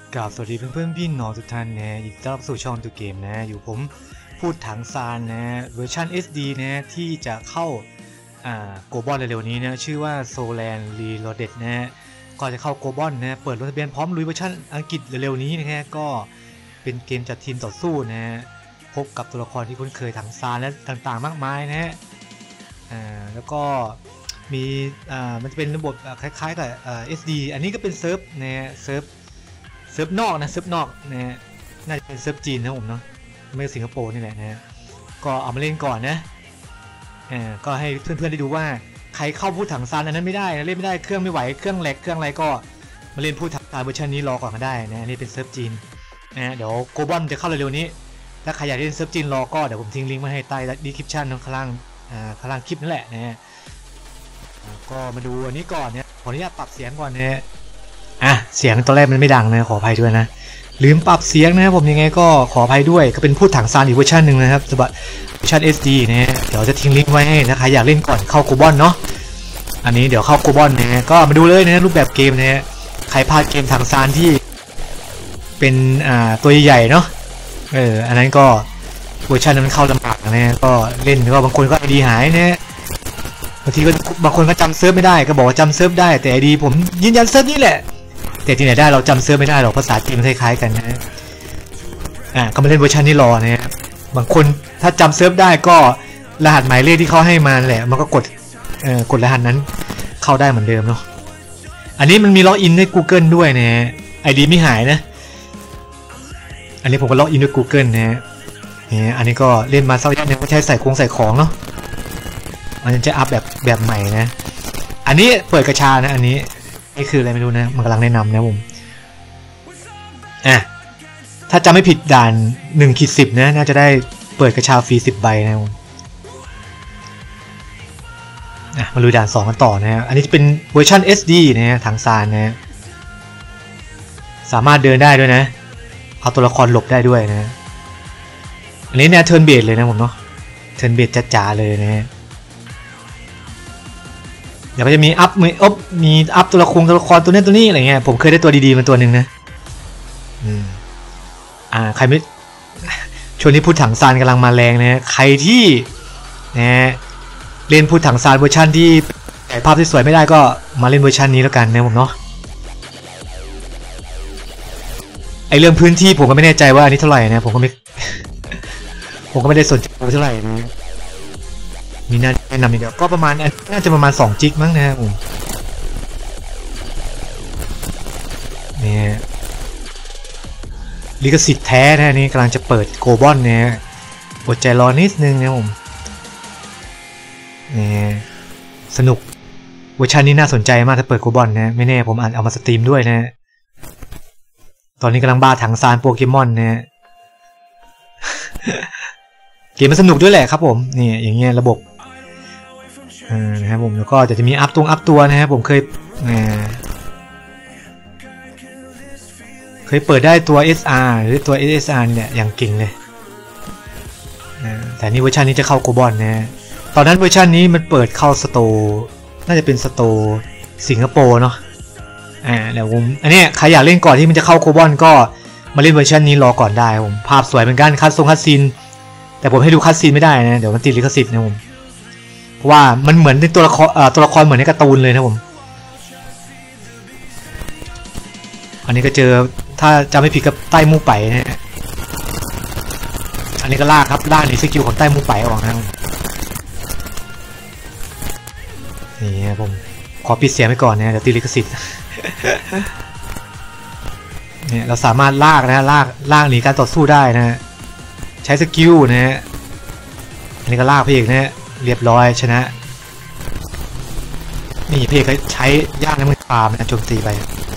กราบสวัสดีเพื่อนๆพี่น้องทุกท่านนะยินดีต้อนรับสู่ช่องตัวเกมนะอยู่ผมพูดถังซานนะเวอร์ชัน SD นะที่จะเข้าโกลบอลเร็วๆนี้นะชื่อว่า Soland Reloaded นะก็จะเข้าโกลบอลนะเปิดลงทะเบียนพร้อมลุยเวอร์ชันอังกฤษเร็วๆนี้นะฮะก็เป็นเกมจัดทีมต่อสู้นะพบกับตัวละครที่คุ้นเคยถังซานและต่างๆมากมายนะฮะแล้วก็มีมันจะเป็นระบบคล้ายๆกับSD อันนี้ก็เป็นเซิร์ฟนะเซิร์ฟนอกนะเซิร์ฟนอกนะน่าจะเป็นเซิร์ฟจีนนะผมเนาะไม่ใช่สิงคโปร์นี่แหละนะก็เอามาเล่นก่อนนะก็ให้เพื่อนๆได้ดูว่าใครเข้าพูดถังซานอันนั้นไม่ได้เล่นไม่ได้เครื่องไม่ไหวเครื่องแหลกเครื่องอะไรก็มาเล่นพูดถังซานเวอร์ชันนี้รอก่อนก็ได้นะนี่เป็นเซิร์ฟจีนนะเดี๋ยวโกลบอลจะเข้าเร็วๆนี้ถ้าใครอยากเล่นเซิร์ฟจีนรอก็เดี๋ยวผมทิ้งลิงก์มาให้ใต้ดีคริปชั่นข้างล่างคลิปนั่นแหละนะก็มาดูอันนี้ก่อนเนี่ยขออนุญาตปรับเสียงก่อนนะเสียงตอนแรกมันไม่ดังนะขออภัยด้วยนะลืมปรับเสียงนะครับผมยังไงก็ขออภัยด้วยก็เป็นพูดถังซานอีกเวอร์ชันหนึ่งนะครับสำหรับเวอร์ชัน SD นะเดี๋ยวจะทิ้งลิงก์ไว้ให้นะใครอยากเล่นก่อนเข้าโกลบอลเนาะอันนี้เดี๋ยวเข้าโกลบอลนะก็มาดูเลยนะรูปแบบเกมนะใครพลาดเกมถังซานที่เป็นตัวใหญ่ๆเนาะอันนั้นก็เวอร์ชันนั้นมันเข้าลำบากนะก็เล่นก็บางคนก็ไอดีหายนะบางทีก็บางคนก็จำเซิร์ฟไม่ได้ก็บอกว่าจำเซิร์ฟได้แต่ไอดีผมยืนยันเซิร์ฟนี่แหละแต่ที่ไหนได้เราจำเซิร์ฟไม่ได้หรอกภาษาจีนมันคล้ายๆกันนะก็มาเล่นเวอร์ชันนี้รอนะบางคนถ้าจำเซิร์ฟได้ก็รหัสหมายเลขที่เขาให้มาแหละมันก็กดรหัสนั้นเข้าได้เหมือนเดิมเนาะอันนี้มันมีล็อกอินด้วย Google ด้วยนะไอดีไม่หายนะอันนี้ผมก็ล็อกอินด้วย Google นะอันนี้ก็เล่นมาสักพักนึงก็ใช้ใส่ของเนาะมันจะอัพแบบใหม่นะอันนี้เปิดกระชานะอันนี้นี่คืออะไรไม่รู้นะมันกำลังแนะนำนะผมถ้าจำไม่ผิดด่าน1/10นะน่าจะได้เปิดกระชาฟรี10 ใบนะผมมาลุยด่าน2กันต่อนะอันนี้จะเป็นเวอร์ชัน SD นะถังซานนะสามารถเดินได้ด้วยนะเอาตัวละครหลบได้ด้วยนะอันนี้เนี่ยเทิร์นเบสเลยนะผมเนาะเทิร์นเบสจ๋าๆเลยนะเดี๋ยวก็จะมีอัพมีอัพตัวละครตัวนี้อะไรเงี้ยผมเคยได้ตัวดีๆมาตัวหนึ่งนะใครไม่ช่วงนี้พูดถังซานกำลังมาแรงนะใครที่นะเล่นพูดถังซานเวอร์ชันที่ถ่ายภาพที่สวยไม่ได้ก็มาเล่นเวอร์ชันนี้แล้วกันนะผมเนาะไอเรื่องพื้นที่ผมก็ไม่แน่ใจว่าอันนี้เท่าไหร่นะผมก็ไม่ได้สนใจเท่าไหร่นะมีน่าแนะนำอีกก็ประมาณน่าจะประมาณ2 จิกมั้งนะครับผมเนี่ยลิขสิทธิ์แท้นะนี่กำลังจะเปิดโกลบอลเนี่ยอดใจรอนิดนึงนะผมเนี่ยสนุกเวอร์ชันนี้น่าสนใจมากถ้าเปิดโกลบอลนะไม่แน่ผมอาจเอามาสตรีมด้วยนะตอนนี้กำลังบ้าถังซานโปเกมอนนะเกมมันสนุกด้วยแหละครับผมนี่อย่างเงี้ยระบบนะครับผมแล้วก็จะมีอัพตัวนะครับผมเคยเปิดได้ตัว SR หรือตัว SSR เนี่ยอย่างเก่งเลยแต่นี่เวอร์ชันนี้จะเข้าโกลบอลนะตอนนั้นเวอร์ชันนี้มันเปิดเข้าสโตร์น่าจะเป็นสโตร์สิงคโปร์เนาะเดี๋ยวผมอันนี้ใครอยากเล่นก่อนที่มันจะเข้าโกลบอลก็มาเล่นเวอร์ชันนี้รอก่อนได้ผมภาพสวยเหมือนกันคัดซีนแต่ผมให้ดูคัดซีนไม่ได้นะเดี๋ยวมันติดลิขสิทธิ์นะผมเพราะว่ามันเหมือนในตัวละครเหมือนในการ์ตูนเลยนะผมอันนี้ก็เจอถ้าจำไม่ผิดกับใต้มูไปนะอันนี้ก็ลากในสกิลของใต้มูไปออกนะนี่ผมขอปิดเสียงไว้ก่อนนะเดี๋ยวติดลิขสิทธิ์เนี่ยเราสามารถลากหนีการต่อสู้ได้นะใช้สกิลนะฮะอันนี้ก็ลากพี่เอกนะเรียบร้อยชนะนี่พี่เอกก็ใช้ย่างน้ำมันปาล์มนะโจมตีไป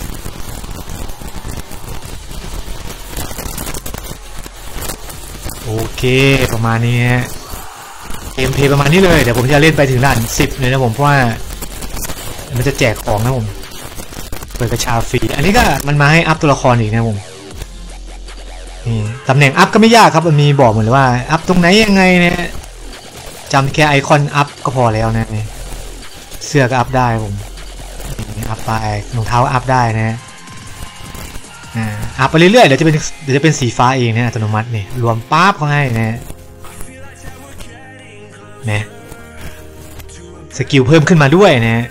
โอเคประมาณนี้เกมเพลย์ประมาณนี้เลยเดี๋ยวผมจะเล่นไปถึงด่าน10เลยนะผมเพราะว่ามันจะแจกของนะผมเปิดกระชาฟรีอันนี้ก็มันมาให้อัพตัวละครอีกนะผมนี่ตำแหน่งอัพก็ไม่ยากครับมันมีบอกหมดเลยว่าอัพตรงไหนยังไงเนี่ยจำแค่ไอคอนอัพก็พอแล้วนะเสื้อก็อัพได้ผมอัพไปรองเท้าอัพได้นะอัพไปเรื่อยๆเดี๋ยวจะเป็นสีฟ้าเองนะอัตโนมัตินี่รวมป๊าบเขาให้นะสกิลเพิ่มขึ้นมาด้วยนะ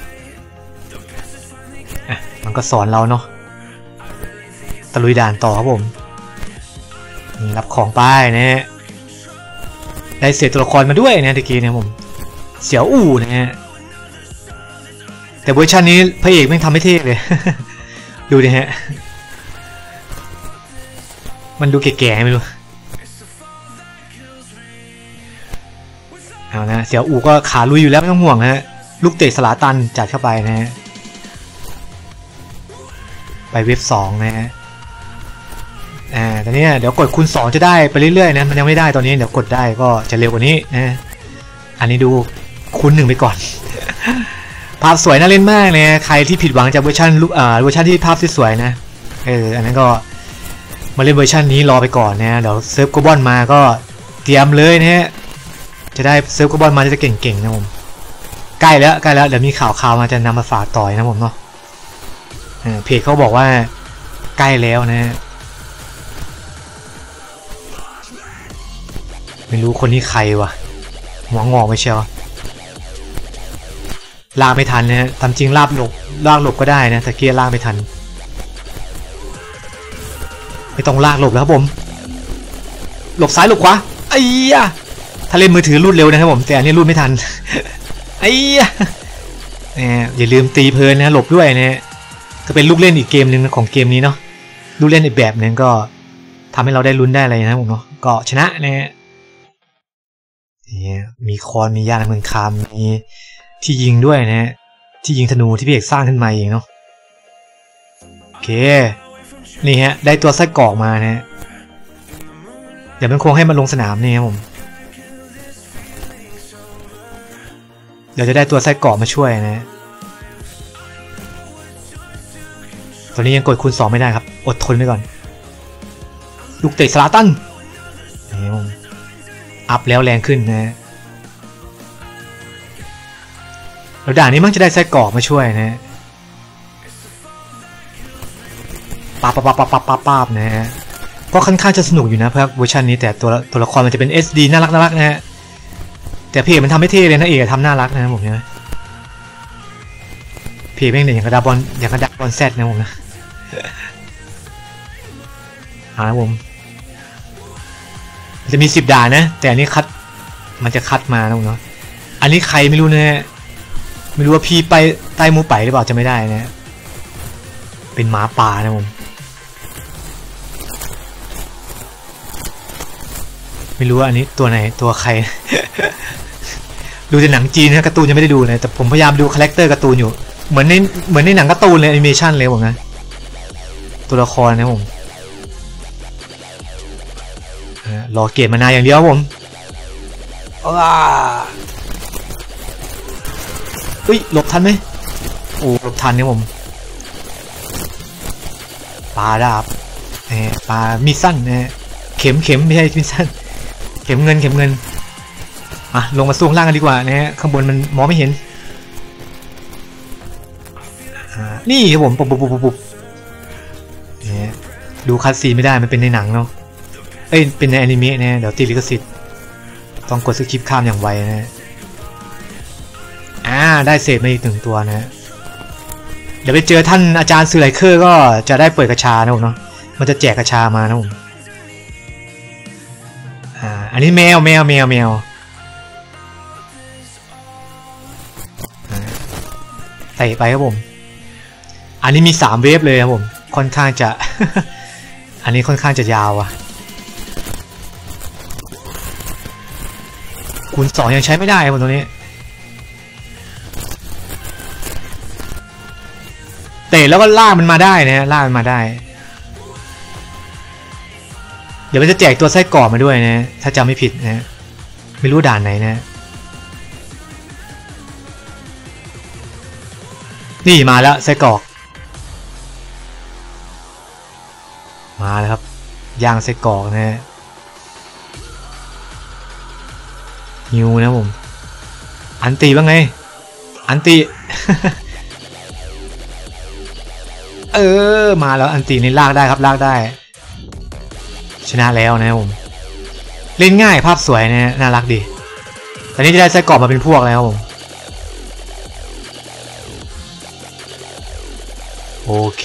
มันก็สอนเราเนาะตะลุยด่านต่อครับผมนี่รับของไปนะได้เศษตัวละครมาด้วยนะตะกี้เนี่ยผมเสี่ยวอู่นะฮะแต่เวอร์ชันนี้พระเอกไม่ทำให้เท่เลย ดูดิฮะมันดูแก่ๆไม่รู้เอานะเสี่ยวอู่ก็ขาลุยอยู่แล้วไม่ต้องห่วงนะฮะลูกเตะสลาตันจัดเข้าไปนะฮะไปเว็บ2นะฮะตอนนี้เดี๋ยวกดคูณ2จะได้ไปเรื่อยๆนะมันยังไม่ได้ตอนนี้เดี๋ยวกดได้ก็จะเร็วกว่านี้นะอันนี้ดูคูณ1ไปก่อน ภาพสวยน่าเล่นมากเลยใครที่ผิดหวังจากเวอร์ชันที่ภาพสวยๆนะอันนั้นก็มาเล่นเวอร์ชันนี้รอไปก่อนนะเดี๋ยวเซิร์ฟโกบอลมาก็เตรียมเลยนะฮะจะได้เซิร์ฟโกบอลมาจะเก่งๆนะผมใกล้แล้วเดี๋ยวมีข่าวมาจะนำมาฝากต่อยนะผมเนาะเพจเขาบอกว่าใกล้แล้วนะไม่รู้คนนี้ใครวะหัวงอกไม่เชียวลากไม่ทันนะทำจริงลากหลบก็ได้นะแต่เกียร์ลากไม่ทันไม่ต้องลากหลบแล้วครับผมหลบซ้ายหลบขวาไอ้ยะถ้าเล่นมือถือรูดเร็วนะครับผมแต่อันนี้รูดไม่ทันไอ้ยะอย่าลืมตีเพลินนะหลบด้วยนะก็เป็นลูกเล่นอีกเกมหนึ่งของเกมนี้เนาะลูกเล่นอีกแบบหนึ่งก็ทำให้เราได้ลุ้นได้อะไรนะผมเนาะก็ชนะนะนี่มีคอนมียานเมืองคามมีที่ยิงด้วยนะที่ยิงธนูที่พี่เอกสร้างขึ้นมาเองเนาะโอเคนี่ฮะได้ตัวไส้กรอกมานะเดี๋ยวมันคงให้มันลงสนามนี่ครับผมเดี๋ยวจะได้ตัวไส้กรอกมาช่วยนะตอนนี้ยังกดคูณ2ไม่ได้ครับอดทนไปก่อนลูกเตะสลาตันนี่ผมอัพแล้วแรงขึ้นนะแล้วด่านนี้มันจะได้ไส้กรอกมาช่วยนะป๊าบนะฮะก็ค่อนข้างจะสนุกอยู่นะเพื่อเวอร์ชันนี้แต่ตัวละครมันจะเป็น SD น่ารักนะฮะแต่เพจมันทำไม่เท่เลยนะเอกทำน่ารักนะผมเนี่ยเพจแม่งเนี่ยอย่างกระดาบอลแซดนะผมนะผมจะมี10ด่านนะแต่อันนี้มันจะคัดมานะผมเนาะอันนี้ใครไม่รู้นะไม่รู้ว่าพี่ไปใต้มูไปหรือเปล่าจะไม่ได้นะเป็นหมาป่านะผมไม่รู้ว่าอันนี้ตัวไหนตัวใคร ดูแต่หนังจีนนะการ์ตูนยังไม่ได้ดูเลยแต่ผมพยายามดูคาแรคเตอร์การ์ตูนอยู่เหมือนในหนังการ์ตูนเลยแอนิเมชันเลยผมนะตัวละครนะผมรอเกตมานานอย่างเดียวผมหลบทันไหมโอ้หลบทันเนี่ยผมปลาดาบปลามีสั้นเข็มไม่ใช่มีสั้นเข็มเงินลงมาสู้ข้างล่างกันดีกว่านะฮะข้างบนมันมองไม่เห็นนี่ครับผมปุ๊บดูคัสซีไม่ได้มันเป็นในหนังเนาะเป็นในอนิเมะนะเดี๋ยวติดลิขสิทธิ์ต้องกดสกิปข้ามอย่างไวนะได้เศษมาอีก1ตัวนะเดี๋ยวไปเจอท่านอาจารย์ซูไลเคอร์ก็จะได้เปิดกระชานะผมเนาะมันจะแจกกระชามานะผมอันนี้แมวใส่ไปครับผมอันนี้มี3เวฟเลยครับผมค่อนข้างจะ อันนี้ค่อนข้างจะยาวคูณ2ยังใช้ไม่ได้ครับผมตัวนี้เตะแล้วก็ล่ามันมาได้นะล่ามันมาได้เดี๋ยวมันจะแจกตัวไส้กรอกมาด้วยนะถ้าจำไม่ผิดนะไม่รู้ด่านไหนนะนี่มาแล้วไส้กรอกมาแล้วครับย่างไส้กรอกนะฮิวนะผมอันตีว่าไงอันตีมาแล้วอันตีนี่ลากได้ครับลากได้ชนะแล้วนะครับผมเล่นง่ายภาพสวยนะน่ารักดีตอนนี้จะได้ไส้กรอกมาเป็นพวกแล้วครับผมโอเค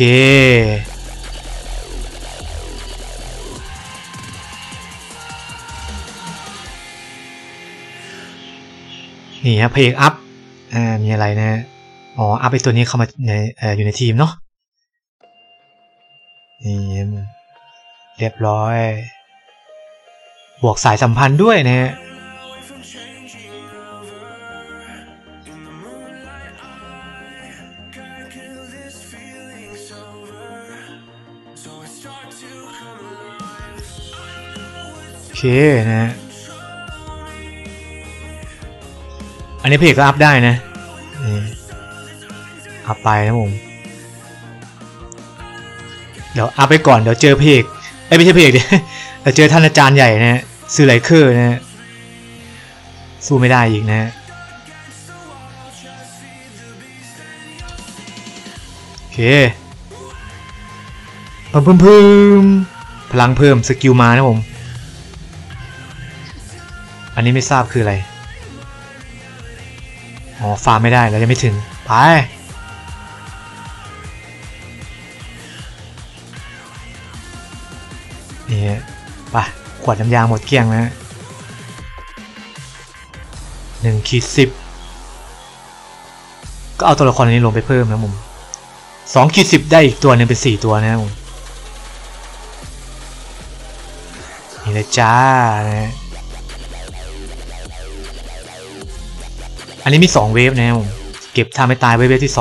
นี่ครับเพลงอัพมีอะไรนะอ๋ออัพไอตัวนี้เข้ามาในอยู่ในทีมเนาะนี่เรียบร้อยบวกสายสัมพันธ์ด้วยนะฮะโอเคนะอันนี้เพจก็อัพได้นะอัพไปนะผมเดี๋ยวอัพไปก่อนเดี๋ยวเจอเพจไม่ใช่เพจดิเดี๋ยวเจอท่านอาจารย์ใหญ่นะซื้อไลเคอร์นะสู้ไม่ได้อีกนะโอเคเพิ่มพลังเพิ่มสกิลมานะผมอันนี้ไม่ทราบคืออะไรอ๋อฟาร์มไม่ได้เรายังไม่ถึงไปนี่ไปขวดน้ำยางหมดเกลี้ยงนะ1-10ก็เอาตัวละครนี้ลงไปเพิ่มนะผม2-10ได้อีกตัวนึงเป็น4ตัวนะผมนี่เลยจ้านะอันนี้มี2เวฟนะผมเก็บทำให้ตายเวฟที่2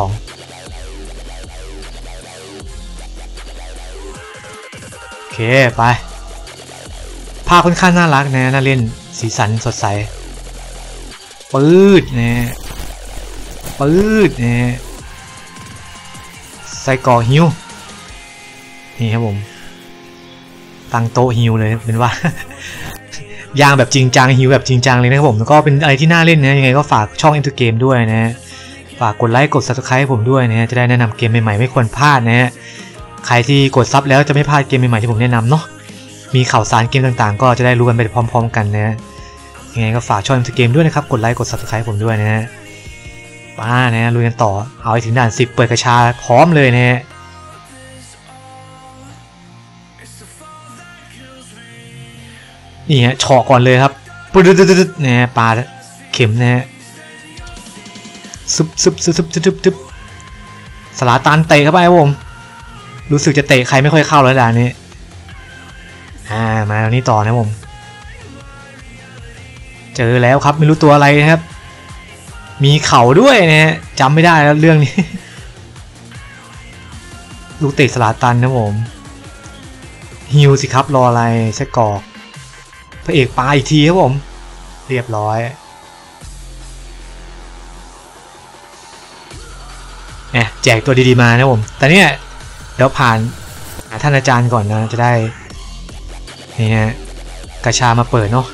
โอเคไปภาพค่อนข้างน่ารักนะน่าเล่นสีสันสดใสปืดนะปืดนะใส่กอฮิวนี่ครับผมตั้งโต๊ะฮิวเลยเป็นว่ายางแบบจริงจังฮิวแบบจริงจังเลยนะครับผมแล้วก็เป็นอะไรที่น่าเล่นนะยังไงก็ฝากช่อง Into Game ด้วยนะฝากกดไลค์กด Subscribe ให้ผมด้วยนะจะได้แนะนำเกมใหม่ๆไม่ควรพลาดนะใครที่กดซับแล้วจะไม่พลาดเกมใหม่ๆที่ผมแนะนำเนาะมีข่าวสารเกมต่างๆก็จะได้รู้กันไปพร้อมๆกันนะยังไงก็ฝากช่อง Into Game ด้วยนะครับกดไลค์กด Subscribe ผมด้วยนะมานะลุยกันต่อเอาให้ถึงด่าน10เปิดกระชาพร้อมเลยนะนี่ฮะเฉาะก่อนเลยครับปุ๊ดๆเนี่ยปลาเข็มนะฮะซึบสลาตันเตะเข้าไปครับผมรู้สึกจะเตะใครไม่ค่อยเข้าแล้วด่านนี้มาตรงนี้ต่อนะผมเจอแล้วครับไม่รู้ตัวอะไรนะครับมีเข่าด้วยนะฮะจำไม่ได้แล้วเรื่องนี้ลูกเตะสลาตันนะผมฮิวสิครับรออะไรใช่กอกพระเอกปาอีกทีครับผมเรียบร้อยแจกตัวดีๆมานะผมแต่เนี่ยเดี๋ยวผ่านท่านอาจารย์ก่อนนะจะได้นี่ฮะกระชามาเปิดเนาะ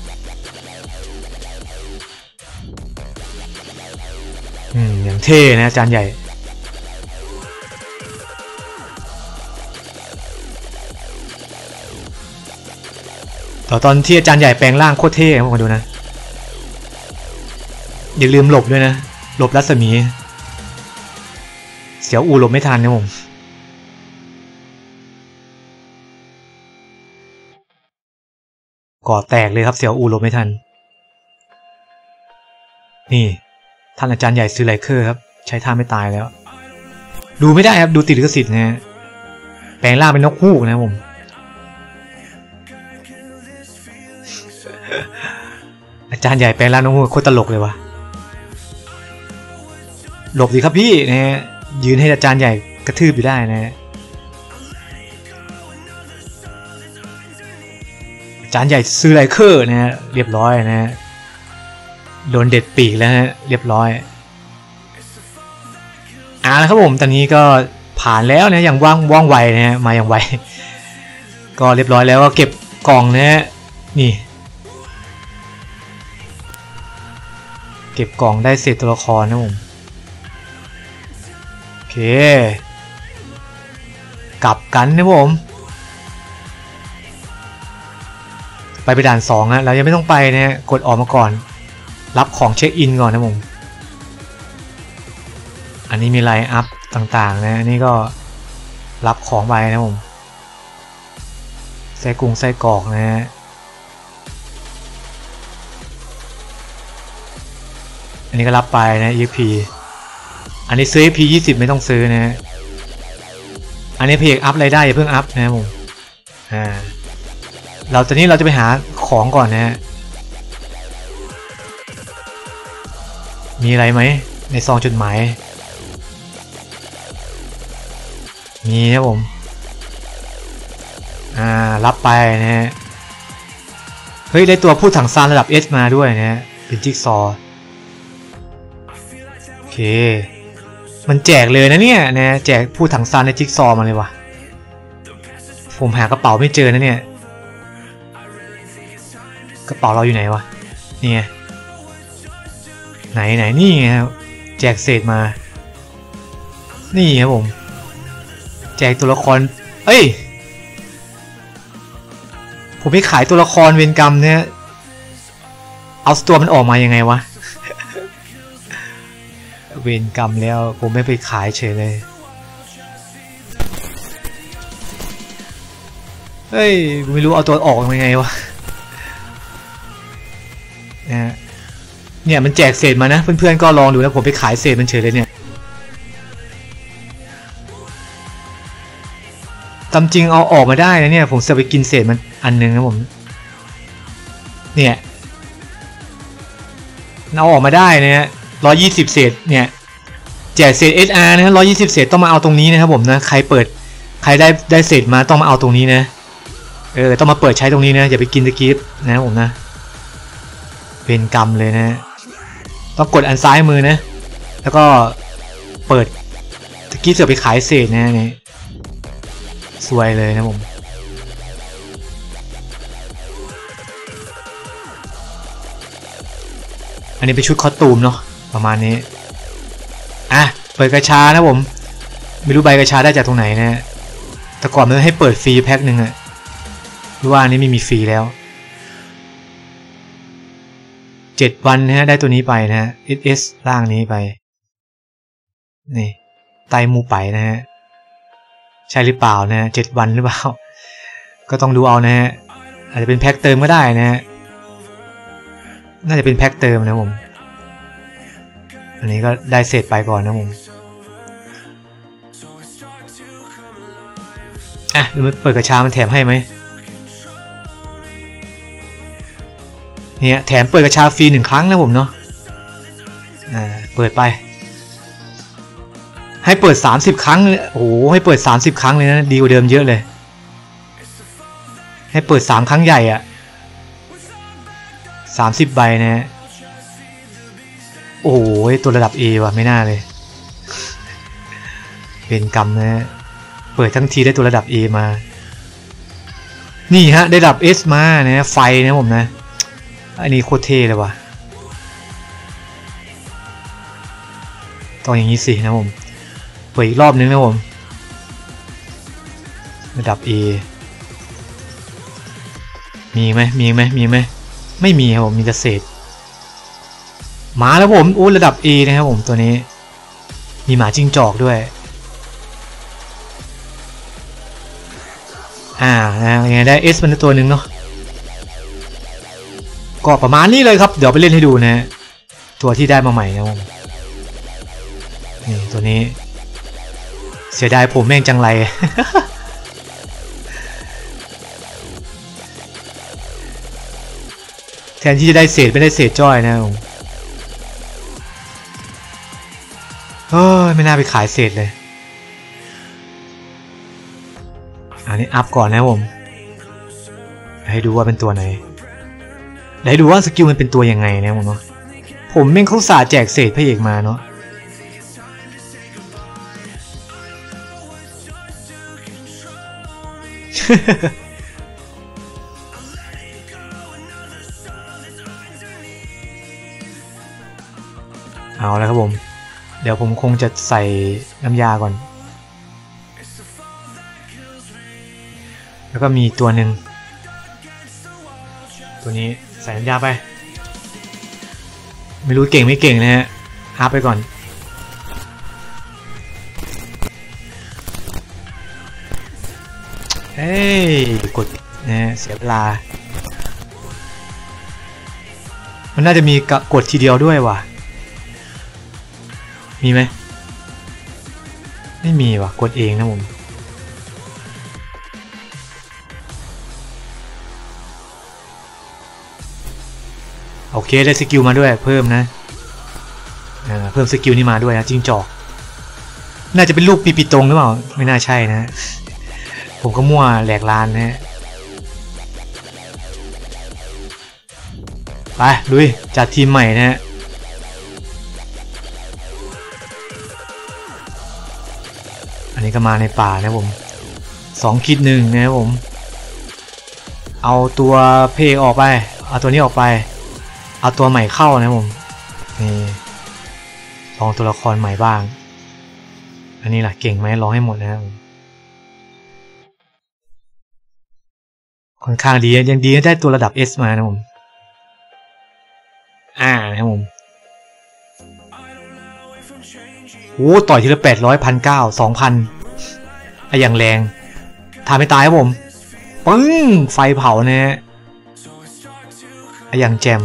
อย่างเท่นะอาจารย์ใหญ่ตอนที่อาจารย์ใหญ่แปลงร่างโคตรเท่มาดูนะอย่าลืมหลบด้วยนะหลบรัศมีเสียวอูหลบไม่ทันนะผมก่อแตกเลยครับเสียวอูหลบไม่ทันนี่ท่านอาจารย์ใหญ่ซื้อไลเคอร์ครับใช้ท่าไม่ตายแล้วดูไม่ได้ครับดูติดลิขสิทธิ์นะแปลงร่างเป็นนกฮูกนะผมอาจารย์ใหญ่แปลงร่างนกฮูกโคตรตลกเลยวะหลบสิครับพี่นะยืนให้อาจารย์ใหญ่กระทืบอยู่ได้นะอาจารย์ใหญ่ซื้อไลเคอร์นะเรียบร้อยนะโดนเด็ดปีกแล้วฮะเรียบร้อยแล้วครับผมตอนนี้ก็ผ่านแล้วนะอย่างว่องไวนะมาอย่างไวก็เรียบร้อยแล้วก็เก็บกล่องนะนี่เก็บกล่องได้เศษตัวละครนะผมโอเคกลับกันนะผมไปด่าน2นะเรายังไม่ต้องไปนะกดออกมาก่อนรับของเช็คอินก่อนนะผมอันนี้มีไลน์อัพต่างๆนะนี่ก็รับของไปนะผมไส้กุ้งไส้กรอกนะฮะอันนี้ก็รับไปนะ EXP อันนี้ซื้อ EXP 20ไม่ต้องซื้อนะอันนี้เพจอัพรายได้อย่าเพิ่งอัพนะผมตอนนี้เราจะไปหาของก่อนนะฮะมีอะไรไหมในซองจดหมายมีครับผมรับไปนะฮะเฮ้ยได้ตัวผู้ถังซานระดับ S มาด้วยนะฮะเป็นจิ๊กซอโอเคมันแจกเลยนะเนี่ยนะแจกผู้ถังซานในจิ๊กซอมาเลยวะผมหากระเป๋าไม่เจอนะเนี่ยกระเป๋าเราอยู่ไหนวะนี่ไงไหนนี่ไงครับแจกเศษมานี่ครับผมแจกตัวละครเอ้ยผมไปขายตัวละครเวรกรรมเนี่ยเอาตัวมันออกมายังไงวะ เวรกรรมแล้วผมไม่ไปขายเฉยเลยเฮ้ยไม่รู้เอาตัวออกยังไงวะเนี่ยมันแจกเศษมานะเพื่อนๆก็ลองดูนะผมไปขายเศษมันเฉยเลยเนี่ยตามจริงเอาออกมาได้นะเนี่ยผมจะไปกินเศษมันอันนึงนะผมเนี่ยเอาออกมาได้นะ120เศษเนี่ยแจกเศษ SR นะ120เศษต้องมาเอาตรงนี้นะครับผมนะใครได้เศษมาต้องมาเอาตรงนี้นะต้องมาเปิดใช้ตรงนี้นะอย่าไปกินตะกี้นะผมนะเป็นกรรมเลยนะต้องกดอันซ้ายมือนะแล้วก็เปิดตะกี้เสือไปขายเศษนะนี่สวยเลยนะผมอันนี้เป็นชุดคอสตูมเนาะประมาณนี้เปิดกระชานะผมไม่รู้ใบกระชาได้จากตรงไหนนะแต่ก่อนมันให้เปิดฟรีแพ็คหนึ่งอะรู้ว่าอันนี้ไม่มีฟรีแล้ว7 วันนะฮะได้ตัวนี้ไปนะฮะ SS ร่างนี้ไปนี่ไตมูไปนะฮะใช่หรือเปล่านะ7 วันหรือเปล่าก็ต้องดูเอานะฮะอาจจะเป็นแพ็คเติมก็ได้นะฮะน่าจะเป็นแพ็คเติมนะผมอันนี้ก็ได้เศษไปก่อนนะผมดูมันเปิดกระชามันแถมให้ไหมเนี่ยแถมเปิดกระชาฟรี1 ครั้งนะผมเนาะเปิดไปให้เปิด30 ครั้งโอ้โหให้เปิด30 ครั้งเลยนะดีกว่าเดิมเยอะเลยให้เปิด3 ครั้งใหญ่อ่ะ30 ใบนะโอ้โหตัวระดับ A ว่ะไม่น่าเลยเป็นกรรมนะเปิดทั้งทีได้ตัวระดับ A มานี่ฮะได้ระดับ S มานะไฟนะผมนะอันนี้โคตรเท่เลยว่ะต้องอย่างนี้สินะผมเปิดอีกรอบนึงนะผมระดับ A มีไหมไม่มีครับผมมีแต่เศษมาแล้วผมอู้ระดับ A นะครับผมตัวนี้มีหมาจิ้งจอกด้วยยังไงได้ S มันตัวหนึ่งเนาะก็ประมาณนี้เลยครับเดี๋ยวไปเล่นให้ดูนะตัวที่ได้มาใหม่นะผมนี่ตัวนี้เสียดายผมแม่งจังไร แทนที่จะได้เศษไม่ได้เศษจ้อยนะผมไม่น่าไปขายเศษเลยอันนี้อัพก่อนนะผมให้ดูว่าเป็นตัวไหนให้ดูว่าสกิลมันเป็นตัวยังไงนะผมเนาะผมแม่งเขาสาแจกเศษพระเอกมาเนาะเอาแล้วครับผมเดี๋ยวผมคงจะใส่น้ำยาก่อนแล้วก็มีตัวหนึ่งตัวนี้ใส่น้ำยาไปไม่รู้เก่งไม่เก่งนะฮะอัพไปก่อนเฮ้ยกดนะเสียเวลามันน่าจะมีกดทีเดียวด้วยว่ะมีไหมไม่มีว่ะกดเองนะผมโอเคได้สกิลมาด้วยเพิ่มนะเพิ่มสกิลนี้มาด้วยนะจิ้งจอกน่าจะเป็นลูกปีปีตรงหรือเปล่าไม่น่าใช่นะผมก็มั่วแหลกลานนะฮะไปลุยจัดทีมใหม่นะฮะอันนี้ก็มาในป่านะผม2 คิด 1นะครับผมเอาตัวเพลออกไปเอาตัวนี้ออกไปเอาตัวใหม่เข้านะผมนี่ลองตัวละครใหม่บ้างอันนี้ล่ะเก่งไหมลองให้หมดนะครับค่อนข้างดียังดีได้ตัวระดับ S มานะผมนะครับผมโอ้ต่อยทีละ800 1,900 2,000อย่างแรงทำไม่ตายครับผมปึ้งไฟเผานะฮะอย่างแจม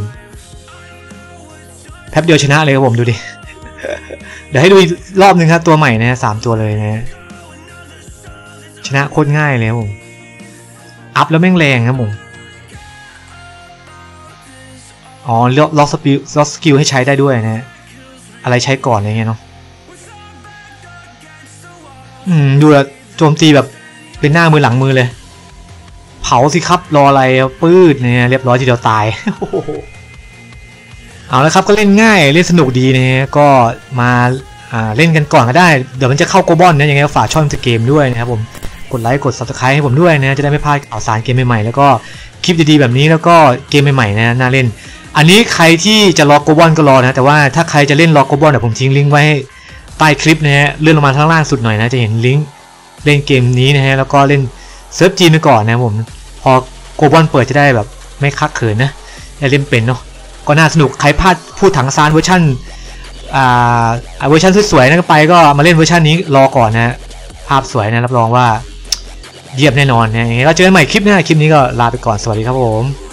แป๊บเดียวชนะเลยครับผมดูดิ เดี๋ยวให้ดูอีกรอบนึงครับตัวใหม่นะ3 ตัวเลยนะชนะโคตรง่ายเลยครับผมอัพแล้วแม่งแรงครับผมอ๋อล็อกสกิลให้ใช้ได้ด้วยนะอะไรใช้ก่อนอะไรเงี้ยเนาะดูแลโจมตีแบบเป็นหน้ามือหลังมือเลยเผาสิครับรออะไรปื้ดเนี่ยเรียบร้อยทีเดียวตาย เอาละครับก็เล่นง่ายเล่นสนุกดีนะก็มาเล่นกันก่อนก็ได้เดี๋ยวมันจะเข้าโกลบอลนะยังไงก็ฝากช่องเกมด้วยนะครับผมกดไลค์กด Subscribe ให้ผมด้วยนะจะได้ไม่พลาดข่าวสารเกมใหม่ๆแล้วก็คลิปดีๆแบบนี้แล้วก็เกมใหม่ๆนะน่าเล่นอันนี้ใครที่จะรอโกลบอลก็รอนะแต่ว่าถ้าใครจะเล่นรอโกลบอลเดี๋ยวผมทิ้งลิงก์ไว้ใต้คลิปนะฮะเลื่อนลงมาข้างล่างสุดหน่อยนะจะเห็นลิงก์เล่นเกมนี้นะฮะแล้วก็เล่นเซิร์ฟจีนไปก่อนนะผมพอโกลบอลเปิดจะได้แบบไม่คักเขินนะได้เล่นเป็นเนาะก็น่าสนุกใครพลาดพูดถังซานเวอร์ชันเวอร์ชันสวยๆนั่นก็ไปก็มาเล่นเวอร์ชันนี้รอก่อนนะภาพสวยนะรับรองว่าเยี่ยมแน่นอนนะยังไงก็เจอกันใหม่คลิปหน้าคลิปนี้ก็ลาไปก่อนสวัสดีครับผม